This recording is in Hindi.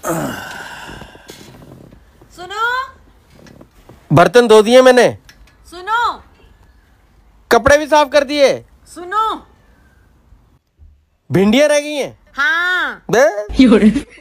सुनो, बर्तन धो दिए मैंने, सुनो, कपड़े भी साफ कर दिए, सुनो। भिंडियां रह गई हैं। हाँ। बे